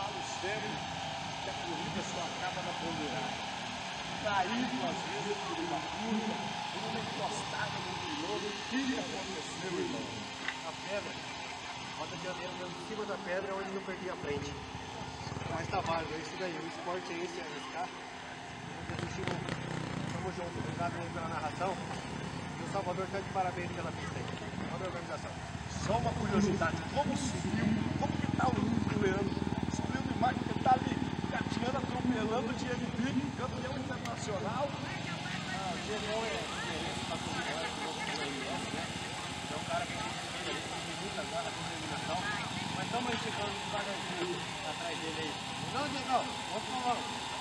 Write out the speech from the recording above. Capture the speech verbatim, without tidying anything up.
falo sempre que a corrida só acaba na ponderada. Caído às vezes por uma curva, por uma encostada no piloto, o que aconteceu, irmão? A pedra, roda dianteira em cima da pedra onde não perdi a frente. Mas tá válido, é isso daí, o esporte é esse, é arriscar. Tamo junto, obrigado aí pela narração. E o Salvador tá de parabéns pela pista aí. Toda a organização. Só uma curiosidade, como subiu, como que tá o do Leandro? Subiu no imagem que tá ali, gatinhando, atropelando o G M B, campeão internacional. Ah, o G M B é diferente pra corrida, é o M S, né? É um cara que tem que ele tem muita garra, determinação. Mas estamos aí chegando devagarzinho atrás dele aí. Não, Diego, vamos falar.